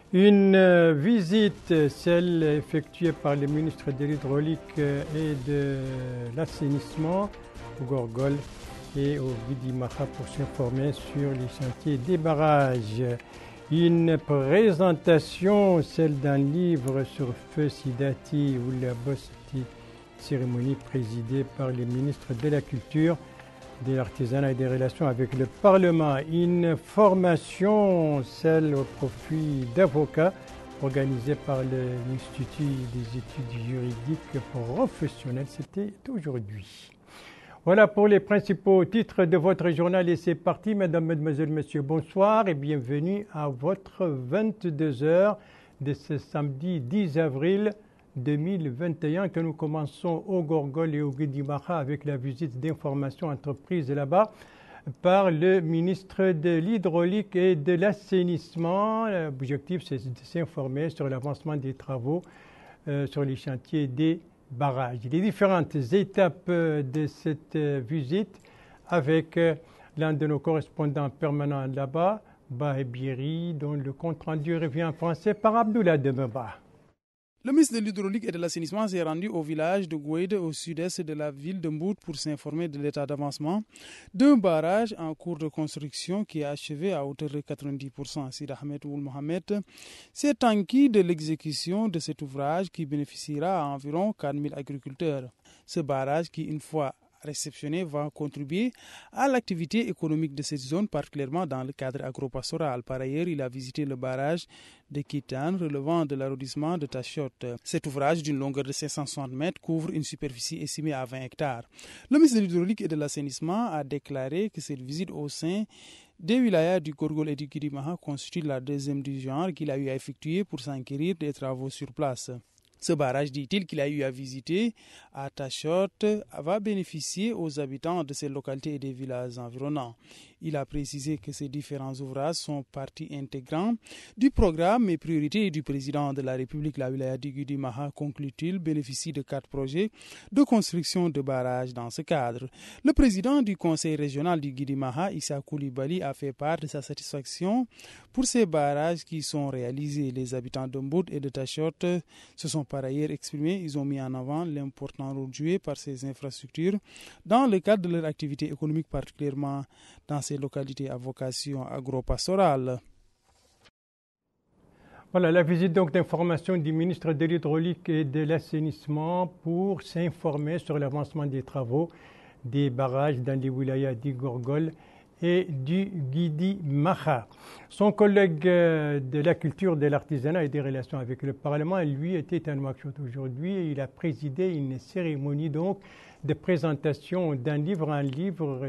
Une visite, celle effectuée par le ministre de l'Hydraulique et de l'Assainissement au Gorgol et au Guidimaha pour s'informer sur les chantiers des barrages. Une présentation, celle d'un livre sur Feu Sidati ou la Bossati, cérémonie présidée par le ministre de la Culture, de l'Artisanat et des Relations avec le Parlement. Une formation, celle au profit d'avocats, organisée par l'Institut des études juridiques professionnelles. C'était aujourd'hui. Voilà pour les principaux titres de votre journal et c'est parti. Mesdames, Mesdemoiselles, Messieurs, bonsoir et bienvenue à votre 22h de ce samedi 10 avril 2021 que nous commençons au Gorgol et au Guidimaha avec la visite d'information entreprise là-bas par le ministre de l'Hydraulique et de l'Assainissement. L'objectif, c'est de s'informer sur l'avancement des travaux sur les chantiers des barrages. Les différentes étapes de cette visite avec l'un de nos correspondants permanents là-bas, Bahé Biri, dont le compte-rendu revient en français par Abdoulaye Demeba. Le ministre de l'Hydraulique et de l'Assainissement s'est rendu au village de Gouede, au sud-est de la ville de Mbout, pour s'informer de l'état d'avancement d'un barrage en cours de construction qui est achevé à hauteur de 90%. Sid Ahmed Oul Mohamed s'est enquis de l'exécution de cet ouvrage qui bénéficiera à environ 4 000 agriculteurs. Ce barrage qui, une fois réceptionné, va contribuer à l'activité économique de cette zone, particulièrement dans le cadre agropastoral. Par ailleurs, il a visité le barrage de Kitane, relevant de l'arrondissement de Tachot. Cet ouvrage, d'une longueur de 560 mètres, couvre une superficie estimée à 20 hectares. Le ministre de l'Hydraulique et de l'Assainissement a déclaré que cette visite au sein des wilayas du Gorgol et du Guidimaha constitue la deuxième du genre qu'il a eu à effectuer pour s'enquérir des travaux sur place. Ce barrage, dit-il, qu'il a eu à visiter à Tachot, va bénéficier aux habitants de ces localités et des villages environnants. Il a précisé que ces différents ouvrages sont partie intégrante du programme et priorité du président de la République, la wilaya du Guidimaha, conclut-il, bénéficie de 4 projets de construction de barrages dans ce cadre. Le président du conseil régional du Guidimaha, Issa Koulibaly, a fait part de sa satisfaction pour ces barrages qui sont réalisés. Les habitants de Mbout et de Tachot se sont par ailleurs exprimés. Ils ont mis en avant l'important rôle joué par ces infrastructures dans le cadre de leur activité économique, particulièrement dans ces localités à vocation agro-pastorale. Voilà la visite donc d'information du ministre de l'Hydraulique et de l'Assainissement pour s'informer sur l'avancement des travaux des barrages dans les wilayas du Gorgol et du Guidimaha. Son collègue de la culture, de l'artisanat et des relations avec le Parlement, lui, était à Nouakchott aujourd'hui et il a présidé une cérémonie donc de présentation d'un livre, un livre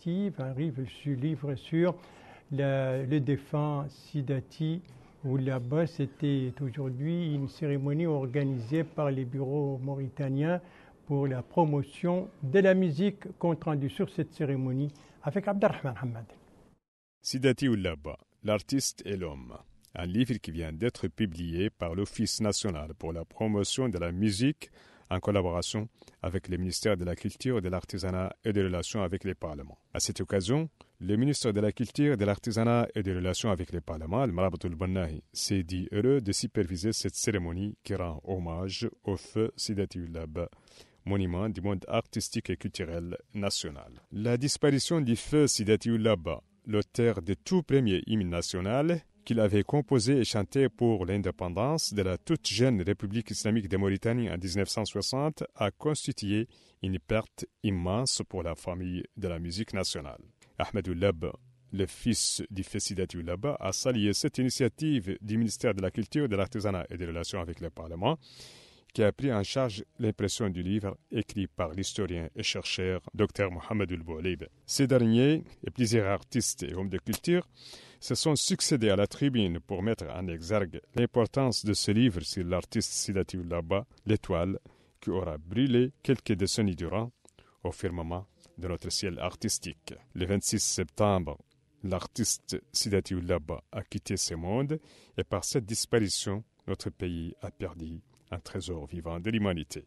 sur le défunt Sidati où là-bas c'était aujourd'hui une cérémonie organisée par les bureaux mauritaniens pour la promotion de la musique. Compte rendu sur cette cérémonie avec Abdelrahman Hamad. Sidati Oulaba, l'artiste et l'homme. Un livre qui vient d'être publié par l'Office national pour la promotion de la musique en collaboration avec le ministère de la Culture, de l'Artisanat et des Relations avec les Parlements. À cette occasion, le ministre de la Culture, de l'Artisanat et des Relations avec les Parlements, Al-Marabatul Bannahi, s'est dit heureux de superviser cette cérémonie qui rend hommage au feu Sidati Oulaba, monument du monde artistique et culturel national. La disparition du feu Sidati Oulaba, l'auteur des tout premiers hymnes nationaux qu'il avait composé et chanté pour l'indépendance de la toute jeune République islamique de Mauritanie en 1960, a constitué une perte immense pour la famille de la musique nationale. Ahmed Oulaba, le fils du feu Sidati Oulaba, a salué cette initiative du ministère de la Culture, de l'Artisanat et des Relations avec le Parlement, qui a pris en charge l'impression du livre écrit par l'historien et chercheur Dr Mohamed Oulboulib. Ces derniers et plusieurs artistes et hommes de culture se sont succédés à la tribune pour mettre en exergue l'importance de ce livre sur l'artiste Sidati Oulaba, l'étoile qui aura brûlé quelques décennies durant au firmament de notre ciel artistique. Le 26 septembre, l'artiste Sidati Oulaba a quitté ce monde et par cette disparition, notre pays a perdu un trésor vivant de l'humanité.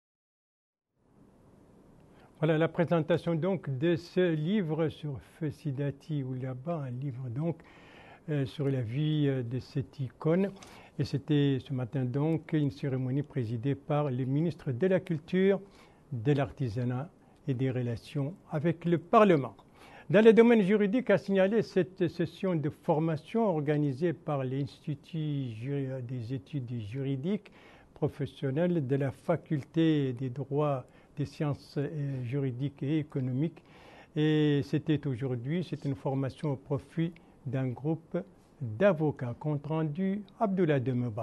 Voilà la présentation donc de ce livre sur Feu Sidati Oulaba, un livre donc sur la vie de cette icône. Et c'était ce matin donc une cérémonie présidée par le ministre de la Culture, de l'Artisanat et des Relations avec le Parlement. Dans le domaine juridique, a signalé cette session de formation organisée par l'Institut des études juridiques professionnelles de la Faculté des droits, des sciences juridiques et économiques. Et c'était aujourd'hui, c'est une formation au profit d'un groupe d'avocats. Compte rendu, Abdoulaye Demeba.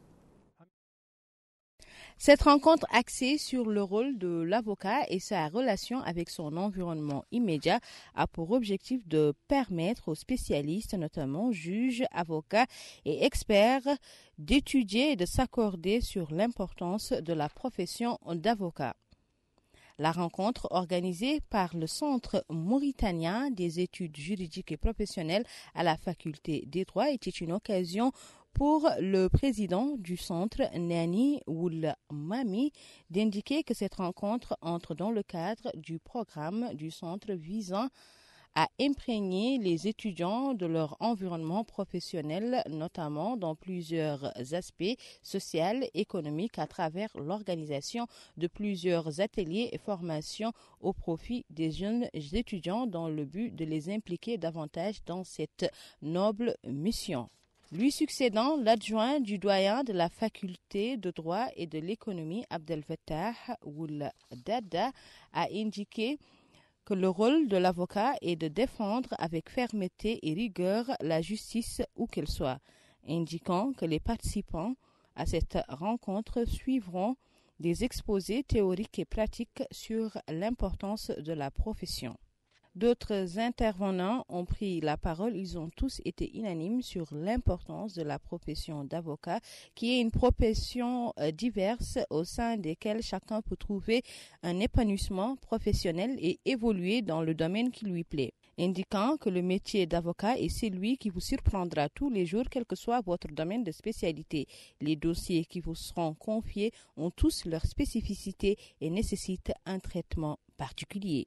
Cette rencontre axée sur le rôle de l'avocat et sa relation avec son environnement immédiat a pour objectif de permettre aux spécialistes, notamment juges, avocats et experts, d'étudier et de s'accorder sur l'importance de la profession d'avocat. La rencontre, organisée par le Centre mauritanien des études juridiques et professionnelles à la Faculté des droits, était une occasion pour le président du centre, Nani Woulmami, d'indiquer que cette rencontre entre dans le cadre du programme du centre visant à imprégner les étudiants de leur environnement professionnel, notamment dans plusieurs aspects sociaux, économiques, à travers l'organisation de plusieurs ateliers et formations au profit des jeunes étudiants dans le but de les impliquer davantage dans cette noble mission. Lui succédant, l'adjoint du doyen de la faculté de droit et de l'économie, Abdelfattah Ouldada, a indiqué que le rôle de l'avocat est de défendre avec fermeté et rigueur la justice où qu'elle soit, indiquant que les participants à cette rencontre suivront des exposés théoriques et pratiques sur l'importance de la profession. D'autres intervenants ont pris la parole. Ils ont tous été unanimes sur l'importance de la profession d'avocat, qui est une profession diverse au sein desquelles chacun peut trouver un épanouissement professionnel et évoluer dans le domaine qui lui plaît, indiquant que le métier d'avocat est celui qui vous surprendra tous les jours, quel que soit votre domaine de spécialité. Les dossiers qui vous seront confiés ont tous leurs spécificités et nécessitent un traitement particulier.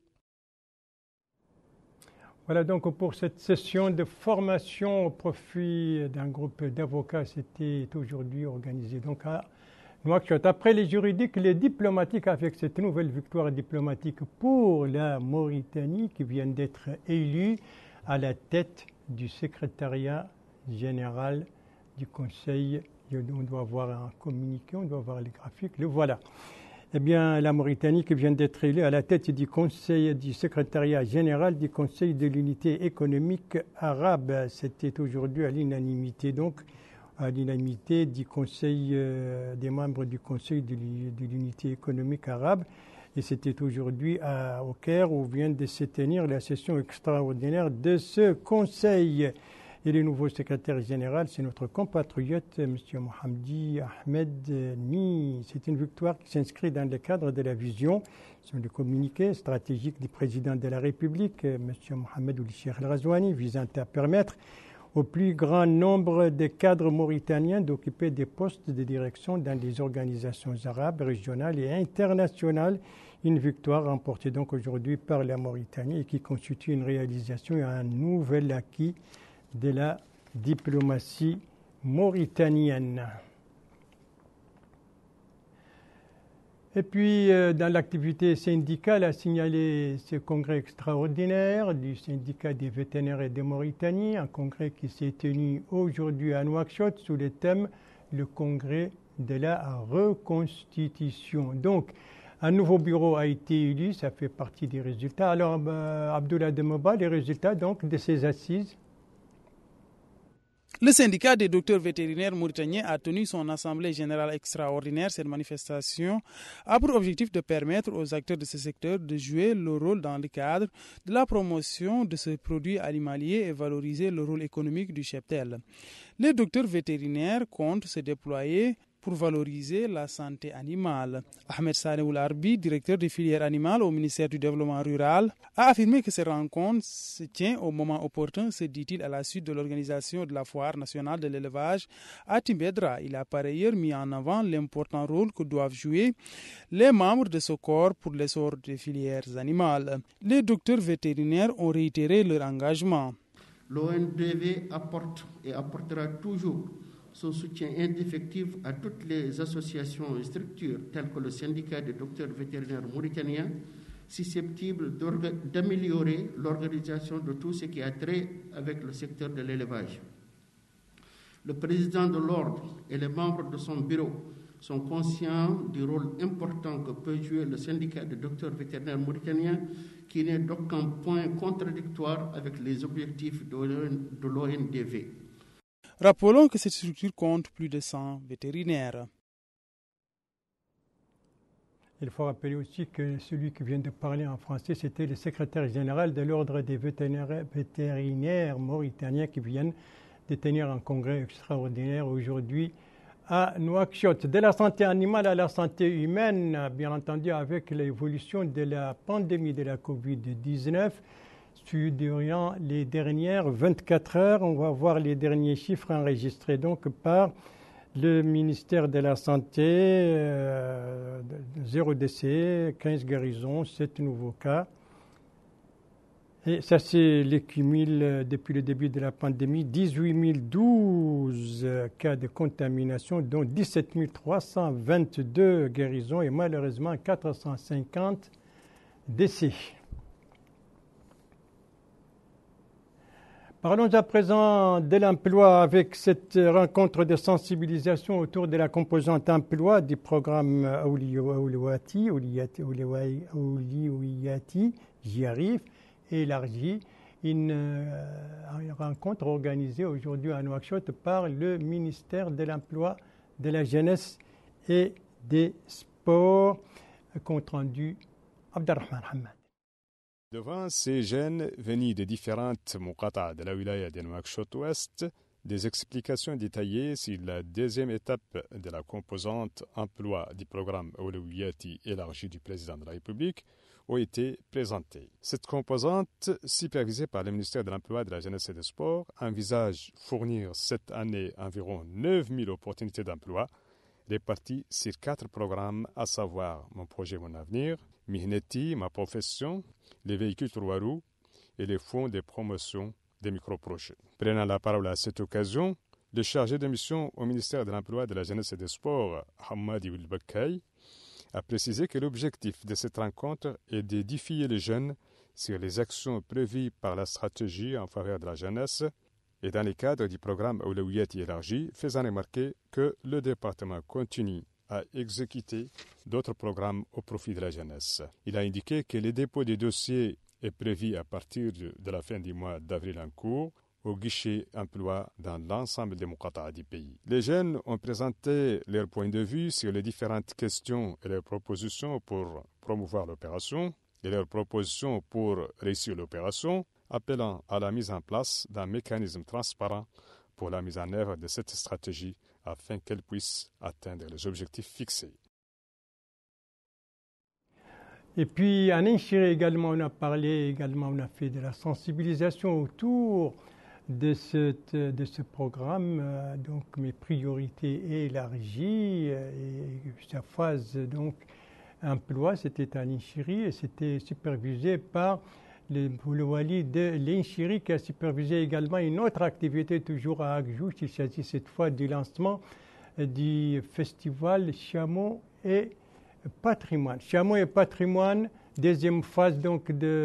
Voilà donc pour cette session de formation au profit d'un groupe d'avocats. C'était aujourd'hui organisé donc à Nouakchott. Après les juridiques, les diplomatiques, avec cette nouvelle victoire diplomatique pour la Mauritanie qui vient d'être élue à la tête du secrétariat général du Conseil. On doit voir un communiqué, on doit voir les graphiques, le voilà. Eh bien, la Mauritanie qui vient d'être élue à la tête du Conseil, du secrétariat général du Conseil de l'unité économique arabe. C'était aujourd'hui à l'unanimité, donc à l'unanimité du Conseil, des membres du Conseil de l'unité économique arabe. Et c'était aujourd'hui au Caire où vient de se tenir la session extraordinaire de ce Conseil. Et le nouveau secrétaire général, c'est notre compatriote, M. Mohamedi Ahmed Ni. C'est une victoire qui s'inscrit dans le cadre de la vision sur le communiqué stratégique du président de la République, M. Mohamed Ould Cheikh El Ghazouani, visant à permettre au plus grand nombre de cadres mauritaniens d'occuper des postes de direction dans les organisations arabes, régionales et internationales. Une victoire remportée donc aujourd'hui par la Mauritanie et qui constitue une réalisation et un nouvel acquis de la diplomatie mauritanienne. Et puis, dans l'activité syndicale, a signalé ce congrès extraordinaire du syndicat des vétérinaires et des Mauritanie, un congrès qui s'est tenu aujourd'hui à Nouakchott sous le thème « Le congrès de la reconstitution ». Donc, un nouveau bureau a été élu, ça fait partie des résultats. Alors, Abdoulaye Demeba, les résultats donc de ces assises. Le syndicat des docteurs vétérinaires mauritaniens a tenu son assemblée générale extraordinaire. Cette manifestation a pour objectif de permettre aux acteurs de ce secteur de jouer leur rôle dans le cadre de la promotion de ce produit animalier et valoriser le rôle économique du cheptel. Les docteurs vétérinaires comptent se déployer pour valoriser la santé animale. Ahmed Saleh Oularbi, directeur des filières animales au ministère du Développement rural, a affirmé que cette rencontre se tient au moment opportun, se dit-il, à la suite de l'organisation de la foire nationale de l'élevage à Timbedra. Il a par ailleurs mis en avant l'important rôle que doivent jouer les membres de ce corps pour l'essor des filières animales. Les docteurs vétérinaires ont réitéré leur engagement. L'ONDV apporte et apportera toujours son soutien indéfectible à toutes les associations et structures telles que le syndicat des docteurs vétérinaires mauritaniens, susceptibles d'améliorer l'organisation de tout ce qui a trait avec le secteur de l'élevage. Le président de l'ordre et les membres de son bureau sont conscients du rôle important que peut jouer le syndicat des docteurs vétérinaires mauritaniens, qui n'est d'aucun point contradictoire avec les objectifs de l'ONDV. Rappelons que cette structure compte plus de 100 vétérinaires. Il faut rappeler aussi que celui qui vient de parler en français, c'était le secrétaire général de l'ordre des vétérinaires mauritaniens qui viennent de tenir un congrès extraordinaire aujourd'hui à Nouakchott. De la santé animale à la santé humaine, bien entendu, avec l'évolution de la pandémie de la Covid-19, durant les dernières 24 heures, on va voir les derniers chiffres enregistrés donc par le ministère de la Santé, 0 décès, 15 guérisons, 7 nouveaux cas. Et ça, c'est les cumuls depuis le début de la pandémie. 18 012 cas de contamination, dont 17 322 guérisons et malheureusement 450 décès. Parlons à présent de l'emploi avec cette rencontre de sensibilisation autour de la composante emploi du programme Awliouiyati, j'y arrive, élargi. Une rencontre organisée aujourd'hui à Nouakchott par le ministère de l'Emploi, de la Jeunesse et des Sports. Compte rendu Abdelrahman Hamad. Devant ces jeunes venus de différentes muqata'a de la wilaya de Nouakchott-Ouest, des explications détaillées sur la deuxième étape de la composante emploi du programme Awliouiyati élargi du président de la République ont été présentées. Cette composante, supervisée par le ministère de l'Emploi, de la Jeunesse et des Sports, envisage fournir cette année environ 9 000 opportunités d'emploi réparties sur 4 programmes, à savoir Mon projet, mon avenir, Mihneti, ma profession, les véhicules 3 roues et les fonds de promotion des micro-projets. Prenant la parole à cette occasion, le chargé de mission au ministère de l'Emploi, de la Jeunesse et des Sports, Hamadi Wilbakay, a précisé que l'objectif de cette rencontre est d'édifier les jeunes sur les actions prévues par la stratégie en faveur de la jeunesse et dans le cadre du programme Awliouiyati élargi, faisant remarquer que le département continue à exécuter d'autres programmes au profit de la jeunesse. Il a indiqué que le dépôt des dossiers est prévu à partir de la fin du mois d'avril en cours au guichet emploi dans l'ensemble des muqata'a du pays. Les jeunes ont présenté leur point de vue sur les différentes questions et leurs propositions pour promouvoir l'opération et leurs propositions pour réussir l'opération, appelant à la mise en place d'un mécanisme transparent pour la mise en œuvre de cette stratégie afin qu'elle puisse atteindre les objectifs fixés. Et puis à Ninchiri également, on a fait de la sensibilisation autour de ce programme, donc mes priorités élargies et sa phase donc emploi, c'était à Ninchiri et c'était supervisé par le wali de l'Inchiri qui a supervisé également une autre activité toujours à Agjout. Il s'agit cette fois du lancement du festival Chameau et Patrimoine. Chameau et Patrimoine, deuxième phase de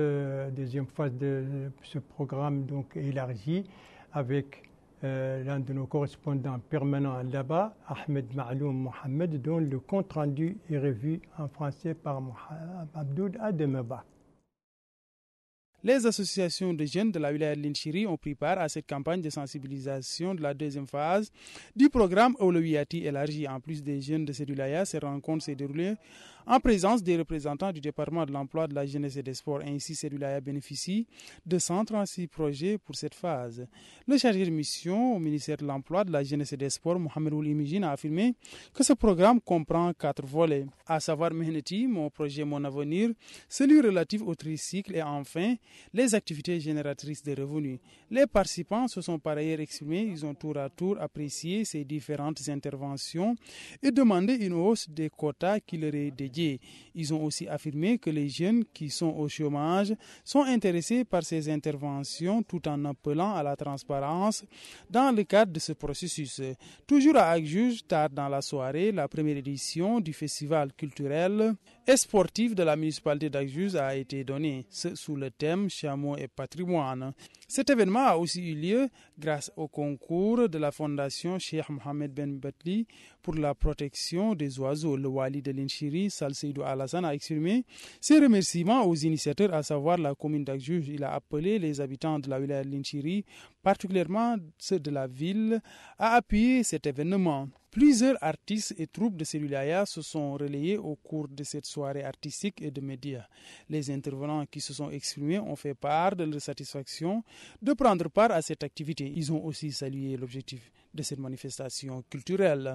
ce programme donc élargi avec l'un de nos correspondants permanents là-bas, Ahmed Ma'loum Mohamed, dont le compte rendu est revu en français par Abdoul Ademaba. Les associations de jeunes de la wilaya de l'Inchiri ont pris part à cette campagne de sensibilisation de la deuxième phase du programme Awliouiyati élargi. En plus des jeunes de cette wilaya, ces rencontres s'est déroulée en présence des représentants du département de l'emploi, de la jeunesse et des sports. Ainsi, cette wilaya bénéficie de 136 projets pour cette phase. Le chargé de mission au ministère de l'emploi, de la jeunesse et des sports, Mohamed Ould Imigine, a affirmé que ce programme comprend 4 volets, à savoir Mihneti, Mon projet, mon avenir, celui relatif au tricycle et enfin les activités génératrices de revenus. Les participants se sont par ailleurs exprimés, ils ont tour à tour apprécié ces différentes interventions et demandé une hausse des quotas qui leur est dédiée dédié. Ils ont aussi affirmé que les jeunes qui sont au chômage sont intéressés par ces interventions tout en appelant à la transparence dans le cadre de ce processus. Toujours à Agjuge, tard dans la soirée, la première édition du festival culturel et sportif de la municipalité d'Agjuge a été donnée, sous le thème Chameaux et patrimoine. Cet événement a aussi eu lieu grâce au concours de la fondation Cheikh Mohamed Ben Batli pour la protection des oiseaux. Le wali de Linchiri, Sal Seydou Alassane, a exprimé ses remerciements aux initiateurs, à savoir la commune d'Agjuge. Il a appelé les habitants de la wilaya de Linchiri, particulièrement ceux de la ville, à appuyer cet événement. Plusieurs artistes et troupes de ces wilayas se sont relayés au cours de cette soirée artistique et de médias. Les intervenants qui se sont exprimés ont fait part de leur satisfaction de prendre part à cette activité. Ils ont aussi salué l'objectif de cette manifestation culturelle.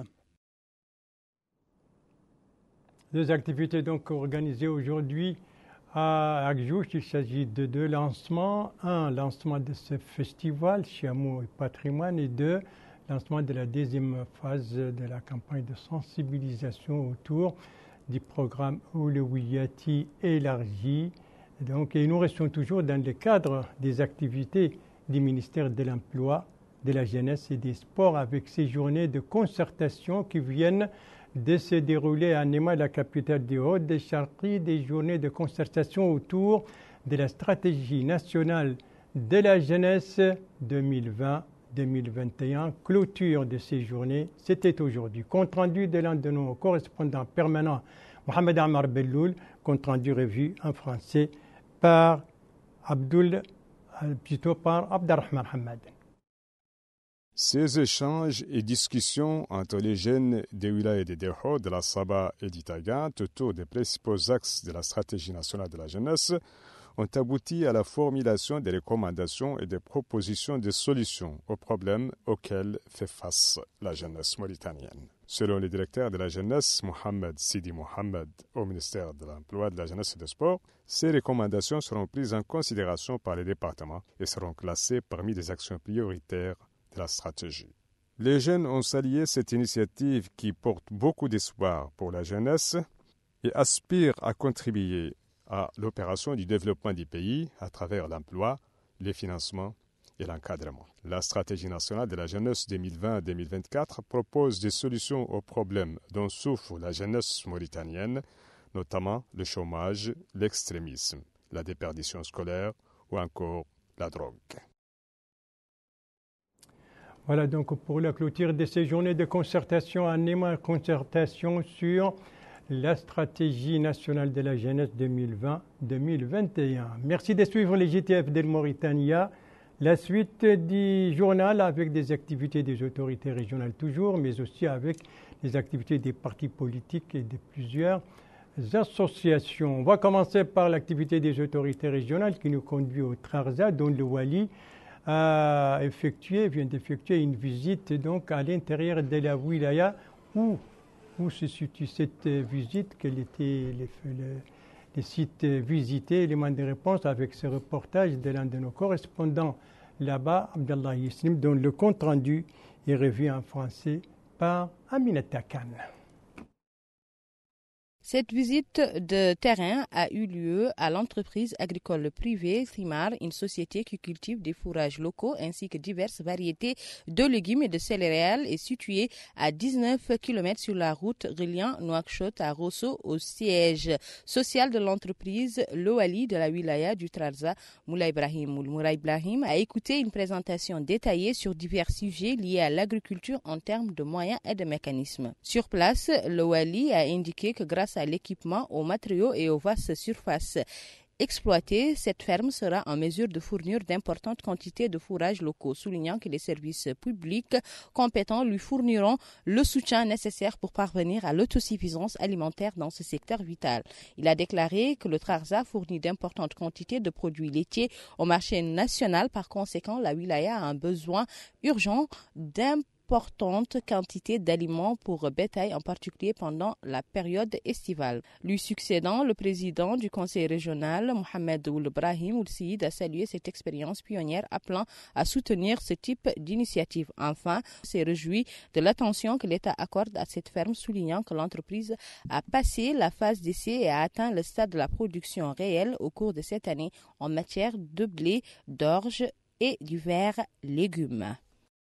Deux activités donc organisées aujourd'hui à Agjuge. Il s'agit de deux lancements. Un, lancement de ce festival, Chameaux et patrimoine, et deux, lancement de la deuxième phase de la campagne de sensibilisation autour du programme Oulewiyati élargi. Et nous restons toujours dans le cadre des activités du ministère de l'Emploi, de la Jeunesse et des Sports, avec ces journées de concertation qui viennent de se dérouler à Néma, la capitale du Haut-des-Charqi, des journées de concertation autour de la stratégie nationale de la jeunesse 2020-2021. Clôture de ces journées, c'était aujourd'hui. Compte rendu de l'un de nos correspondants permanents, Mohamed Amar Belloul, compte rendu revu en français par Abdarrahman Hamad. Ces échanges et discussions entre les jeunes des wilayas de Deho, de la Saba et d'Itagat autour des principaux axes de la stratégie nationale de la jeunesse ont abouti à la formulation des recommandations et des propositions de solutions aux problèmes auxquels fait face la jeunesse mauritanienne. Selon le directeur de la jeunesse, Mohamed Sidi Mohamed, au ministère de l'Emploi, de la Jeunesse et des Sports, ces recommandations seront prises en considération par les départements et seront classées parmi les actions prioritaires de la stratégie. Les jeunes ont salué cette initiative qui porte beaucoup d'espoir pour la jeunesse et aspire à contribuer à l'opération du développement du pays à travers l'emploi, les financements et l'encadrement. La stratégie nationale de la jeunesse 2020-2024 propose des solutions aux problèmes dont souffre la jeunesse mauritanienne, notamment le chômage, l'extrémisme, la déperdition scolaire ou encore la drogue. Voilà donc pour la clôture de ces journées de concertation à Néma, concertation sur la stratégie nationale de la jeunesse 2020-2021. Merci de suivre les GTF de Mauritania. La suite du journal avec des activités des autorités régionales toujours, mais aussi avec les activités des partis politiques et de plusieurs associations. On va commencer par l'activité des autorités régionales qui nous conduit au Trarza, dont le Wali vient d'effectuer une visite donc à l'intérieur de la wilaya où se situe cette visite, quels étaient les sites visités, éléments de réponse avec ce reportage de l'un de nos correspondants là-bas, Abdallah Yisnim, dont le compte rendu est revu en français par Aminata Khan. Cette visite de terrain a eu lieu à l'entreprise agricole privée Thimar, une société qui cultive des fourrages locaux ainsi que diverses variétés de légumes et de céréales et située à 19 km sur la route reliant Nouakchott à Rosso au siège social de l'entreprise. Le wali de la wilaya du Trarza, Moulay Ibrahim, a écouté une présentation détaillée sur divers sujets liés à l'agriculture en termes de moyens et de mécanismes. Sur place, le wali a indiqué que grâce à l'équipement, aux matériaux et aux vastes surfaces exploitées, cette ferme sera en mesure de fournir d'importantes quantités de fourrages locaux, soulignant que les services publics compétents lui fourniront le soutien nécessaire pour parvenir à l'autosuffisance alimentaire dans ce secteur vital. Il a déclaré que le Trarza fournit d'importantes quantités de produits laitiers au marché national. Par conséquent, la wilaya a un besoin urgent d'importantes quantités d'aliments pour bétail, en particulier pendant la période estivale. Lui succédant, le président du conseil régional, Mohamed Ould Brahim Ould Seyid, a salué cette expérience pionnière, appelant à soutenir ce type d'initiative. Enfin, il s'est réjoui de l'attention que l'État accorde à cette ferme, soulignant que l'entreprise a passé la phase d'essai et a atteint le stade de la production réelle au cours de cette année en matière de blé, d'orge et divers légumes.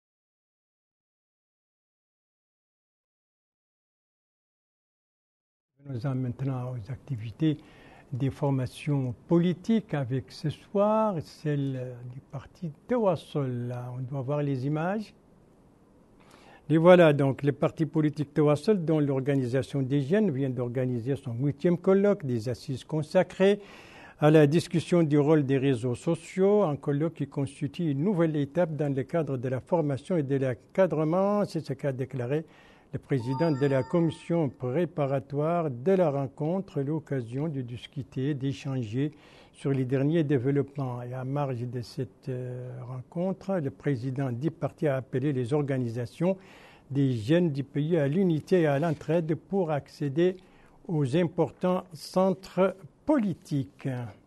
Venons maintenant aux activités des formations politiques avec ce soir celle du parti Tawasul. On doit voir les images. Et voilà donc le parti politique Tawasul, dont l'organisation des jeunes vient d'organiser son 8e colloque des assises consacrées à la discussion du rôle des réseaux sociaux, un colloque qui constitue une nouvelle étape dans le cadre de la formation et de l'encadrement. C'est ce qu'a déclaré le président de la commission préparatoire de la rencontre, l'occasion de discuter, d'échanger sur les derniers développements. Et à marge de cette rencontre, le président du parti a appelé les organisations des jeunes du pays à l'unité et à l'entraide pour accéder aux importants centres politiques.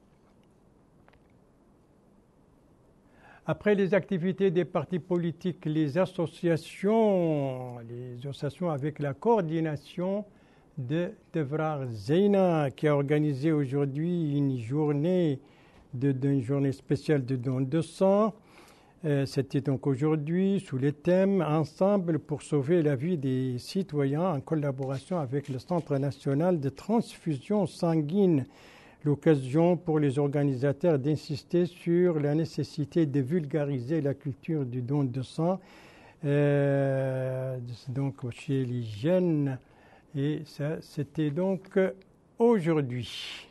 Après les activités des partis politiques, les associations avec la coordination de Devrar Zeina, qui a organisé aujourd'hui une journée spéciale de don de sang. C'était donc aujourd'hui sous le thème « Ensemble pour sauver la vie des citoyens » en collaboration avec le Centre national de transfusion sanguine. L'occasion pour les organisateurs d'insister sur la nécessité de vulgariser la culture du don de sang donc chez les jeunes. Et ça, c'était donc aujourd'hui.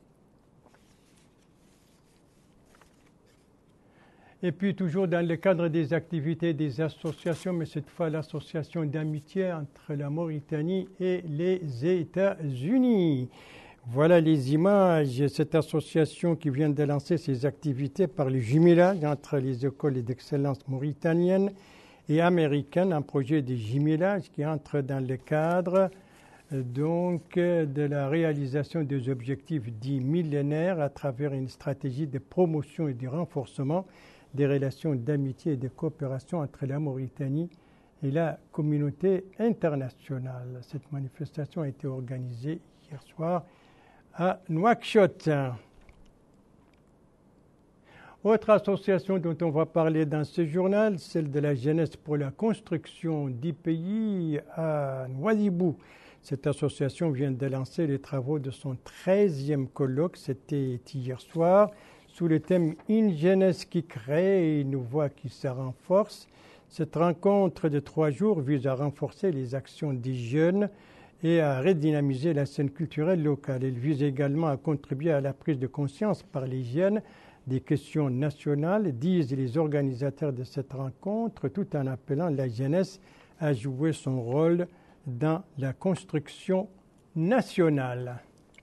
Et puis toujours dans le cadre des activités des associations, mais cette fois l'association d'amitié entre la Mauritanie et les États-Unis. Voilà les images. Cette association qui vient de lancer ses activités par le jumelage entre les écoles d'excellence mauritaniennes et américaines, un projet de jumelage qui entre dans le cadre donc de la réalisation des objectifs dits millénaires à travers une stratégie de promotion et de renforcement des relations d'amitié et de coopération entre la Mauritanie et la communauté internationale. Cette manifestation a été organisée hier soir à Nouakchott. Autre association dont on va parler dans ce journal, celle de la jeunesse pour la construction du pays à Nouadhibou. Cette association vient de lancer les travaux de son 13e colloque, c'était hier soir, sous le thème « Une jeunesse qui crée et une voix qui se renforce ». Cette rencontre de 3 jours vise à renforcer les actions des jeunes et à redynamiser la scène culturelle locale. Elle vise également à contribuer à la prise de conscience par les jeunes des questions nationales, disent les organisateurs de cette rencontre, tout en appelant la jeunesse à jouer son rôle dans la construction nationale.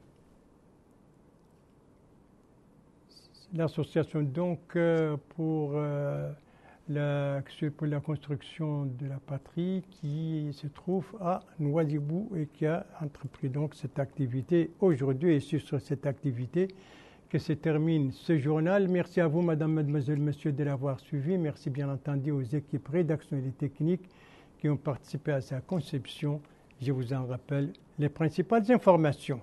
L'association donc pour la construction de la patrie qui se trouve à Nouadhibou et qui a entrepris donc cette activité aujourd'hui. Et c'est sur cette activité que se termine ce journal. Merci à vous, Madame, Mademoiselle, Monsieur, de l'avoir suivi. Merci bien entendu aux équipes rédactionnelles et techniques qui ont participé à sa conception. Je vous en rappelle les principales informations.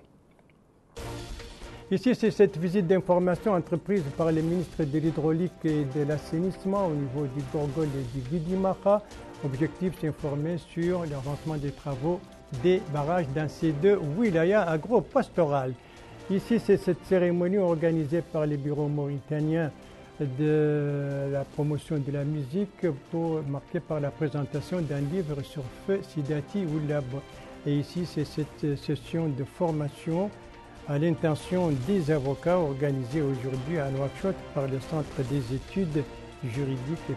Ici, c'est cette visite d'information entreprise par les ministres de l'Hydraulique et de l'Assainissement au niveau du Gorgol et du Vidimaha. Objectif, s'informer sur l'avancement des travaux des barrages dans ces 2 wilayas agro-pastorales. Ici, c'est cette cérémonie organisée par les bureaux mauritaniens de la promotion de la musique marquée par la présentation d'un livre sur Feu Sidati Oulab. Et ici, c'est cette session de formation à l'intention des avocats organisée aujourd'hui à Nouakchott par le Centre des études juridiques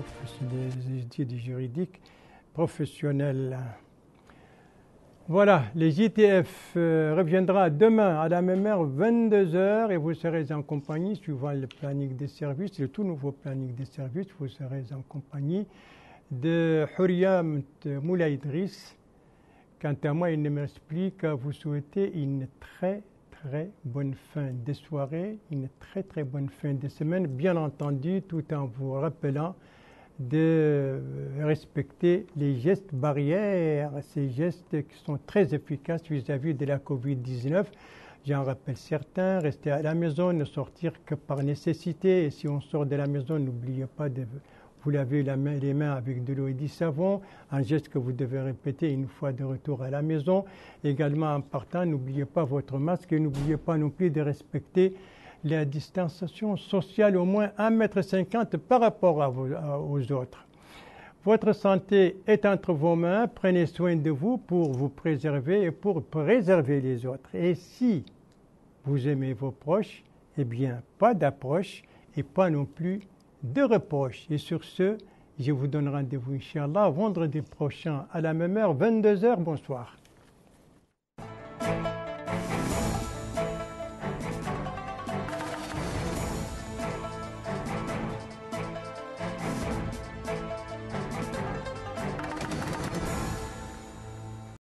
professionnelles. Voilà, les JTF reviendra demain à la même heure, 22h, et vous serez en compagnie, suivant le planning des services, le tout nouveau planning des services, vous serez en compagnie de Huriam Moulay Idriss. Quant à moi, il ne me reste plus qu'à vous souhaiter une très bonne fin de soirée, une très bonne fin de semaine, bien entendu, tout en vous rappelant de respecter les gestes barrières, ces gestes qui sont très efficaces vis-à-vis de la Covid-19. J'en rappelle certains, rester à la maison, ne sortir que par nécessité. Et si on sort de la maison, n'oubliez pas de vous laver les mains avec de l'eau et du savon, un geste que vous devez répéter une fois de retour à la maison. Également en partant, n'oubliez pas votre masque et n'oubliez pas non plus de respecter la distanciation sociale au moins 1,50 m par rapport aux autres. Votre santé est entre vos mains, prenez soin de vous pour vous préserver et pour préserver les autres. Et si vous aimez vos proches, eh bien, pas d'approche et pas non plus de reproches. Et sur ce, je vous donne rendez-vous, Inch'Allah, vendredi prochain à la même heure, 22h. Bonsoir.